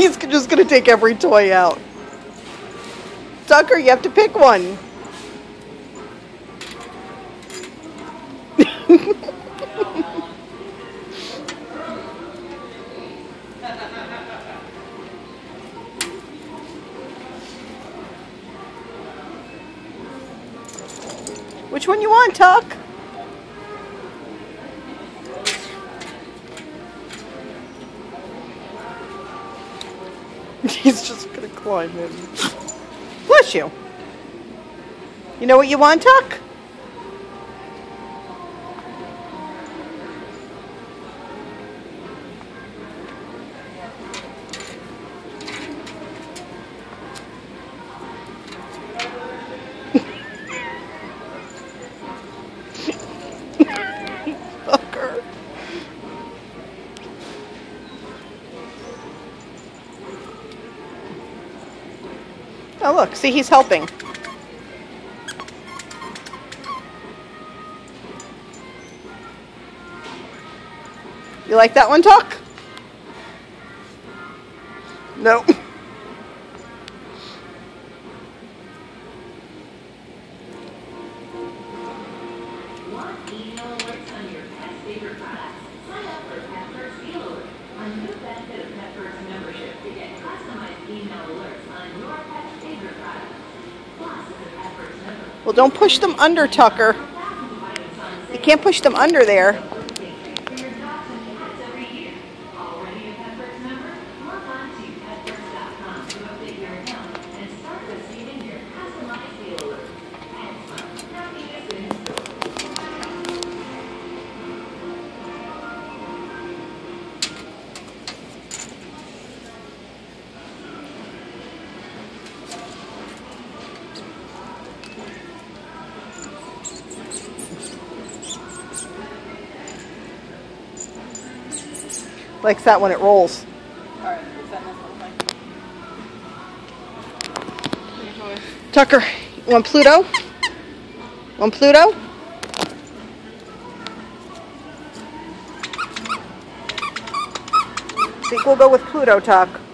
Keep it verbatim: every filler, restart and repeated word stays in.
He's just going to take every toy out. Tucker, you have to pick one. Which one you want, Tuck? He's just gonna climb in. Bless you. You know what you want, Tuck? Fucker. Oh look, see, he's helping. You like that one, Tuck? No. Want email alerts on your pet's favorite products? Sign up for Petsmart's Deal Alert. A new benefit of Petsmart's membership to get customized email alerts on your pet's favorite products. Plus, as a Petsmart's member, Well, don't push them under, Tucker. thousands of items on You sale. can't push them under there. For your dogs and cats every year. Already a Petsmart's member? Log on to petsmarts dot com to update your account and start receiving your customized deal alerts. Petsmart. Happiness in store. Likes that when it rolls. Alright, is that enough for my toys? Tucker, you want Pluto? Want Pluto? I think we'll go with Pluto, Tuck.